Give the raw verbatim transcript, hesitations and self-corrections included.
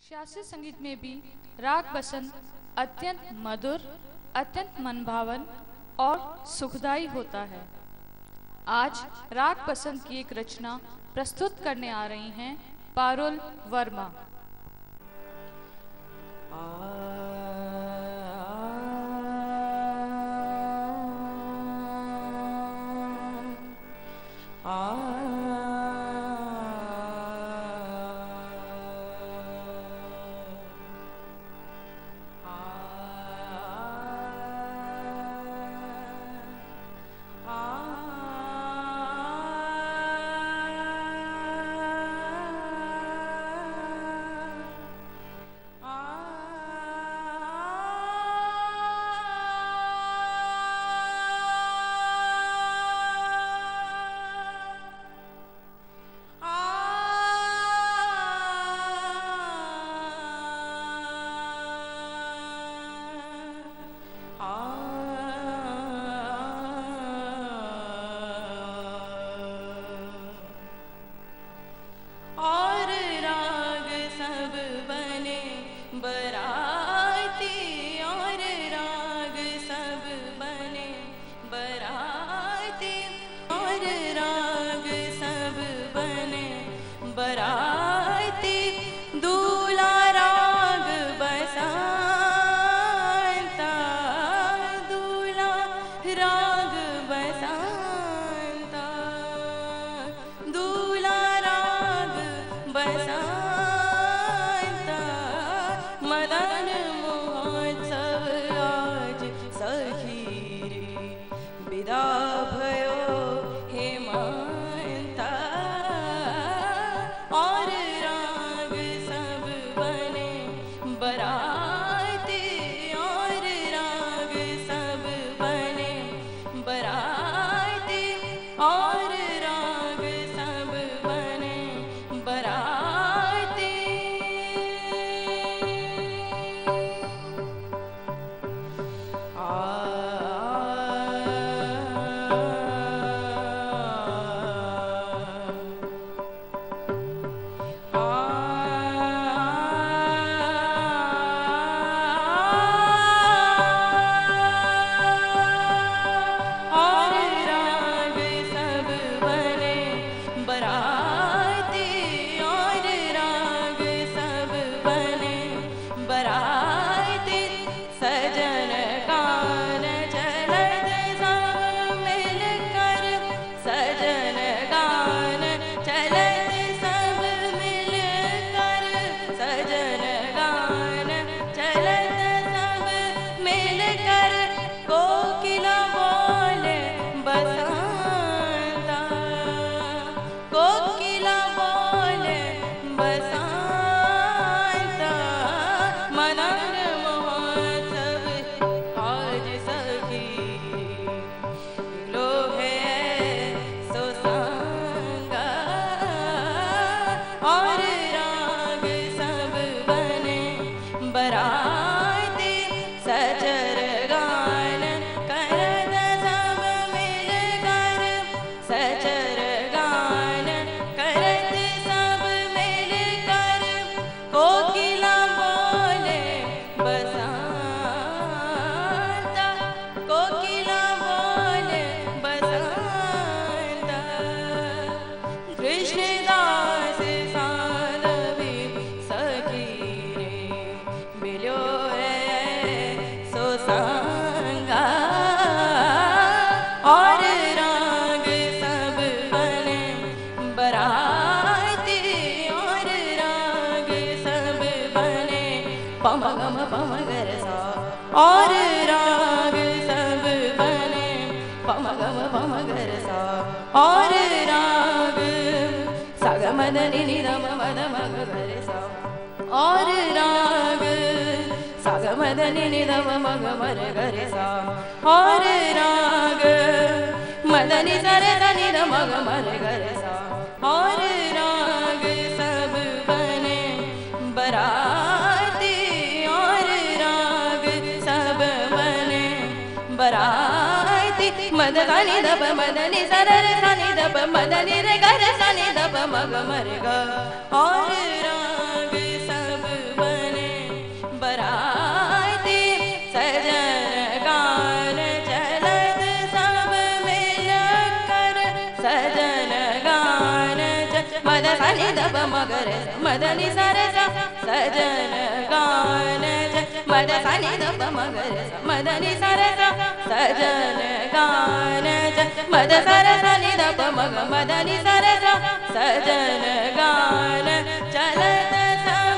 शास्त्रीय संगीत में भी राग बसंत अत्यंत मधुर, अत्यंत मनभावन और सुखदायी होता है। आज राग बसंत की एक रचना प्रस्तुत करने आ रही हैं पारुल वर्मा। और राग सब बने पम गम पम गर सा और राग सा ग मद नि नि ध म मद म ग गर सा और राग सा ग मद नि नि ध म म ग म र गर सा और राग मद नि सा रे ध नि ध म ग म र गर सा और राग सब बने बराती और राग सब बने बराती मद गा नि ध प मद नि सा रे सा नि ध प मद नि रे ग रे सा नि ध प म ग म र ग और राग सब मदनि सरस सजन गान मद सनि दप मगर मदनि सरस सजन गान मद सरस नि दप मग मदनि सरस सजन गान चलत